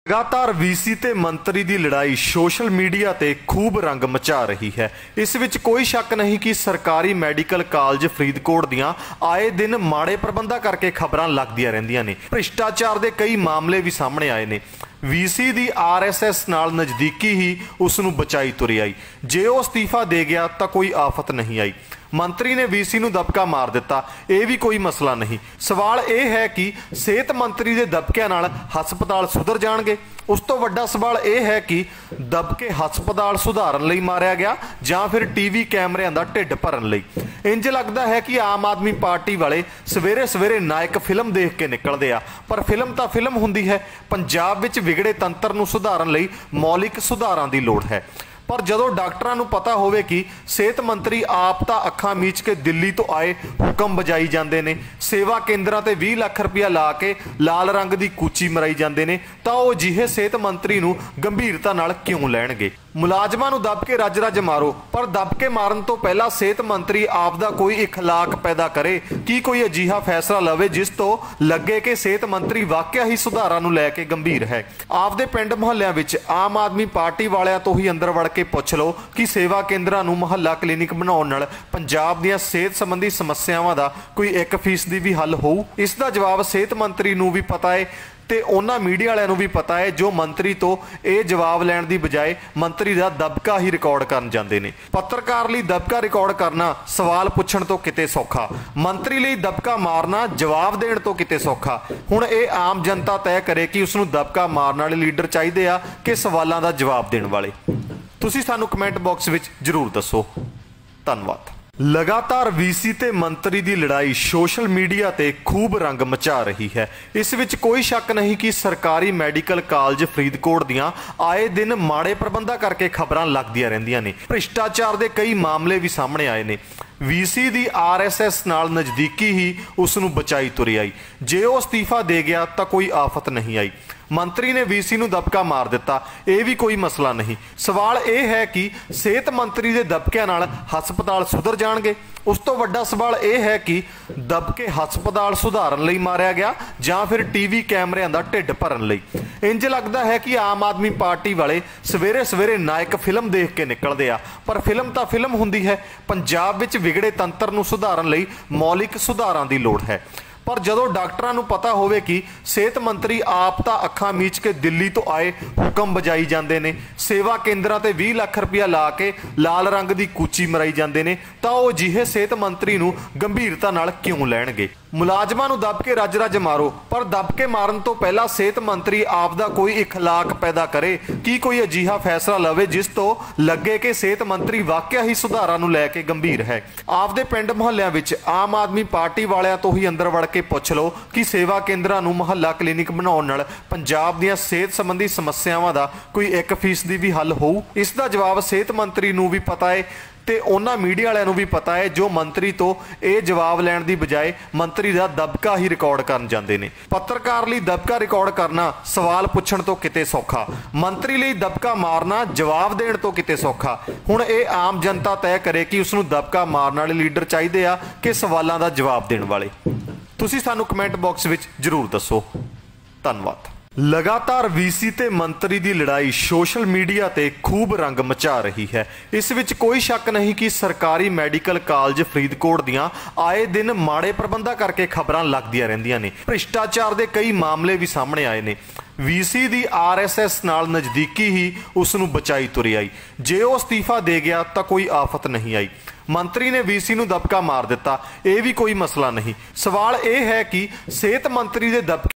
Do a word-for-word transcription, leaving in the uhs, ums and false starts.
लगातार वीसी ते मंत्री की लड़ाई सोशल मीडिया ते खूब रंग मचा रही है। इस विच कोई शक नहीं कि सरकारी मैडिकल कॉलेज फरीदकोट दियां आए दिन माड़े प्रबंधां करके खबरां लगदियां रहिंदियां ने। भ्रिष्टाचार के कई मामले भी सामने आए ने। वीसी दी आर एस एस नाल नज़दीकी ही उसनूं बचाई तुरी आई। जे वो अस्तीफा दे गया तो कोई आफत नहीं आई। मंत्री ने वीसी नूं दबका मार दिता, यह भी कोई मसला नहीं। सवाल यह है कि सेहत मंत्री के दबकिਆਂ नाल हस्पताल सुधर जाणगे। उस तो वड्डा सवाल यह है कि दबके हस्पताल सुधारन लई मारिया गया जां फिर टीवी कैमरिਆਂ ਦਾ ਢਿੱਡ भरन लई। इंज लगदा है कि आम आदमी पार्टी वाले सवेरे सवेरे नायक फिल्म देख के निकलते आ, पर फिल्म तो फिल्म हुंदी है। पंजाब विच विगड़े तंत्र नूं सुधारन लई मौलिक सुधारां दी लोड़ है। पर जदों डॉक्टरां नूं पता होवे कि सेहत मंत्री आप तां अखां मीच के दिल्ली तो आए हुक्म बजाई जांदे ने, सेवा केंद्रां ते बीस लाख रुपया ला के लाल रंग की कूची मराई जांदे ने, तां ओह जिहे सेहत मंत्री नूं गंभीरता नाल क्यों लैणगे। मुलाजमां नूं दब के रज रज मारो, पर दब के मारन तो पहला सेहत मंत्री आप दा कोई इखलाक पैदा करे कि कोई अजिहा फैसला लवे जिस तो लगे कि सेहत मंत्री वाकया ही सुधारां नूं लैके गंभीर है। आपदे पिंड मुहल्लियां विच आम आदमी पार्टी वालियां तो ही अंदर वड़ के पुछ लो कि सेवा केंद्रां नूं मुहल्ला क्लीनिक बनाउण नाल पंजाब दीआं सेहत संबंधी समस्यावां दा कोई एक फीसदी भी हल होऊ। इस दा जवाब सेहत मंत्री नूं भी पता है ते उन्हां मीडिया वालियां नूं भी पता है जो मंत्री तो यह जवाब लैण दी बजाय मंत्री दा दबका ही रिकॉर्ड करन जांदे ने। पत्रकार लई दबका रिकॉर्ड करना सवाल पुछण तो किते सौखा, मंत्री लई दबका मारना जवाब देण तो किते सौखा। हुण यह आम जनता तय करे कि उसनूं दबका मारन वाले लीडर चाहीदे आ कि सवालां दा जवाब देण वाले। तुसीं सानूं कमेंट बॉक्स विच जरूर दसो। धन्नवाद। लगातार वीसी ते मंत्री की लड़ाई सोशल मीडिया ते खूब रंग मचा रही है। इस विच कोई शक नहीं कि सरकारी मैडिकल कॉलेज फरीदकोट दियां आए दिन माड़े प्रबंधां करके खबरां लगदियां रहिंदियां ने। भ्रिष्टाचार के कई मामले भी सामने आए ने। वीसी दी आर एस एस नाल नज़दीकी ही उसनूं बचाई तुरी आई। जे वो अस्तीफा दे गया तो कोई आफत नहीं आई। मंत्री ने वीसी नूं दबका मार दिता, यह भी कोई मसला नहीं। सवाल यह है कि सेहत मंत्री के दबकिਆਂ नाल हस्पताल सुधर जाणगे। उस तो वड्डा सवाल यह है कि दबके हस्पताल सुधारन लई मारिया गया जां फिर टीवी कैमरिਆਂ ਦਾ ਢਿੱਡ भरन लई। इंज लगदा है कि आम आदमी पार्टी वाले सवेरे सवेरे नायक फिल्म देख के निकलते आ, पर फिल्म तो फिल्म हुंदी है। पंजाब विच विगड़े तंत्र नूं सुधारन लई मौलिक सुधारां दी लोड़ है। पर जदों डॉक्टरां नूं पता होवे कि सेहत मंत्री आप तां अखां मीच के दिल्ली तो आए हुक्म बजाई जांदे ने, सेवा केंद्रां ते बीस लाख रुपया ला के लाल रंग की कूची मराई जांदे ने, तां ओह जिहे सेहत मंत्री नूं गंभीरता नाल क्यों लैणगे। मुलाजमां नूं दब के रज रज मारो, पर दब के मारन तो पहला सेहत मंत्री आप दा कोई इखलाक पैदा करे कि कोई अजिहा फैसला लवे जिस तो लगे कि सेहत मंत्री वाकया ही सुधारां नूं लैके गंभीर है। आपदे पिंड मुहल्लियां विच आम आदमी पार्टी वालियां तो ही अंदर वड़ के पुछ लो कि सेवा केंद्रां नूं मुहल्ला क्लीनिक बनाउण नाल पंजाब दीआं सेहत संबंधी समस्यावां दा कोई एक फीसदी भी हल होऊ। इस दा जवाब सेहत मंत्री नूं भी पता है ते उन्हां मीडिया वालियां नूं भी पता है जो मंत्री तो यह जवाब लैण दी बजाय मंत्री दा दबका ही रिकॉर्ड करन जांदे ने। पत्रकार लई दबका रिकॉर्ड करना सवाल पुछण तो किते सौखा, मंत्री लई दबका मारना जवाब देण तो किते सौखा। हुण यह आम जनता तय करे कि उसनूं दबका मारन वाले लीडर चाहीदे आ कि सवालां दा जवाब देण वाले। तुसीं सानूं कमेंट बॉक्स विच जरूर दसो। धन्नवाद। लगातार वीसी ते मंत्री की लड़ाई सोशल मीडिया ते खूब रंग मचा रही है। इस विच कोई शक नहीं कि सरकारी मैडिकल कॉलेज फरीदकोट दियां आए दिन माड़े प्रबंधां करके खबरां लगदियां रहिंदियां ने। भ्रिष्टाचार के कई मामले भी सामने आए ने। वीसी दी आर एस एस नाल नज़दीकी ही उसनूं बचाई तुरी आई। जे वो अस्तीफा दे गया तो कोई आफत नहीं आई। मंत्री ने वीसी नूं दबका मार दिता, यह भी कोई मसला नहीं। सवाल यह है कि सेहत मंत्री के दबके